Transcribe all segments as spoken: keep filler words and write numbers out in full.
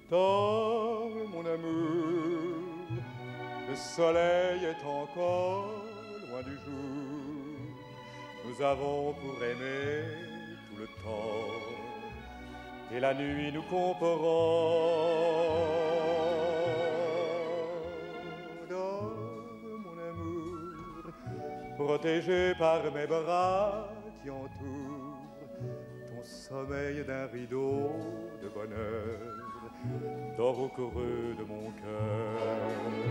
Dors, mon amour, le soleil est encore loin du jour. Nous avons pour aimer tout le temps, et la nuit nous comparons. Dors, mon amour, protégé par mes bras qui entourent ton sommeil d'un rideau de bonheur. Dors au creux de mon cœur.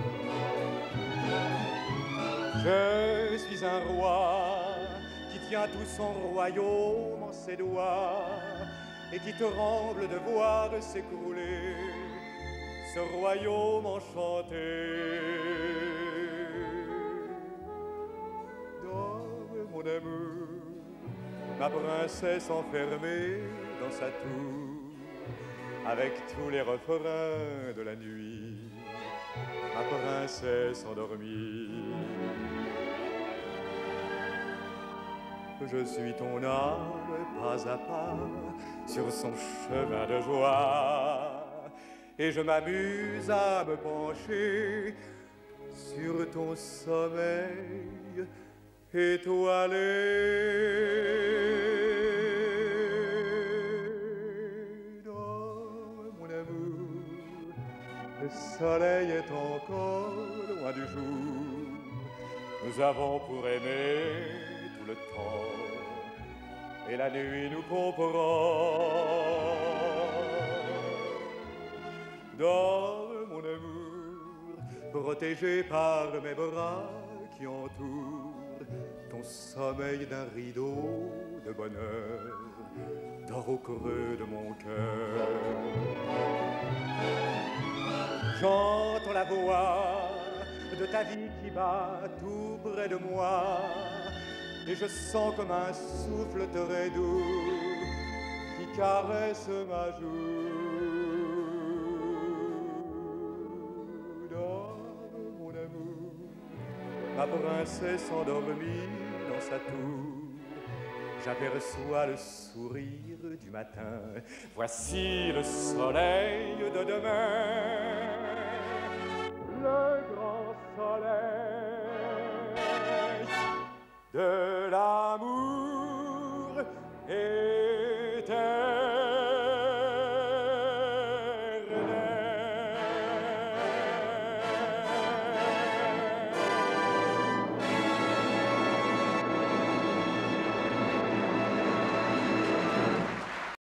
Je suis un roi qui tient tout son royaume en ses doigts et qui tremble de voir s'écrouler ce royaume enchanté. Dors, mon amour, ma princesse enfermée dans sa tour, avec tous les refrains de la nuit, ma princesse endormie. Je suis ton âme pas à pas sur son chemin de joie, et je m'amuse à me pencher sur ton sommeil étoilé. Le soleil est encore loin du jour. Nous avons pour aimer tout le temps, et la nuit nous comprend. Dors, mon amour, protégé par mes bras qui entourent ton sommeil d'un rideau de bonheur. Dors au creux de mon cœur. J'entends la voix de ta vie qui bat tout près de moi, et je sens comme un souffle très doux qui caresse ma joue. Dors, mon amour, ma princesse endormie dans sa tour. J'aperçois le sourire du matin. Voici le soleil de demain, le grand soleil de l'amour et